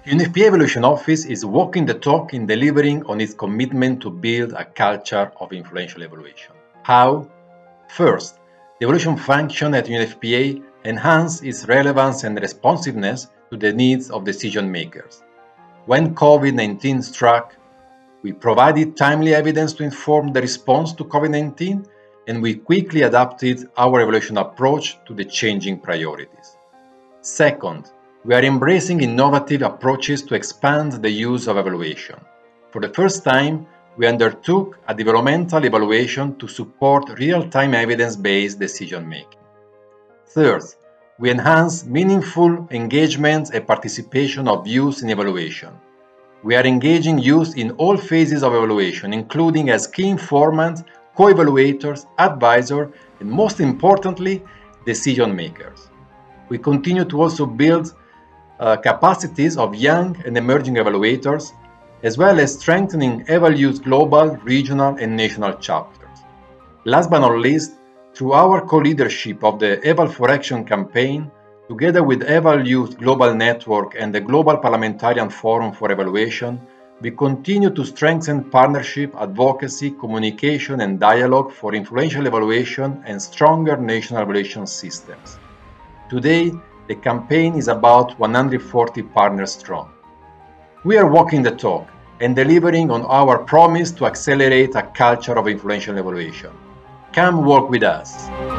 UNFPA Evaluation Office is walking the talk in delivering on its commitment to build a culture of influential evaluation. How? First, the evaluation function at UNFPA enhances its relevance and responsiveness to the needs of decision makers. When COVID-19 struck, we provided timely evidence to inform the response to COVID-19, and we quickly adapted our evaluation approach to the changing priorities. Second, we are embracing innovative approaches to expand the use of evaluation. For the first time, we undertook a developmental evaluation to support real-time evidence-based decision-making. Third, we enhance meaningful engagement and participation of youth in evaluation. We are engaging youth in all phases of evaluation, including as key informants, co-evaluators, advisors, and most importantly, decision makers. We continue to also build capacities of young and emerging evaluators, as well as strengthening EvaLU's global, regional, and national chapters. Last but not least, through our co-leadership of the Eval for Action campaign, together with EvaLU's global network and the Global Parliamentarian Forum for Evaluation, we continue to strengthen partnership, advocacy, communication, and dialogue for influential evaluation and stronger national evaluation systems. Today, the campaign is about 140 partners strong. We are walking the talk and delivering on our promise to accelerate a culture of influential evaluation. Come work with us.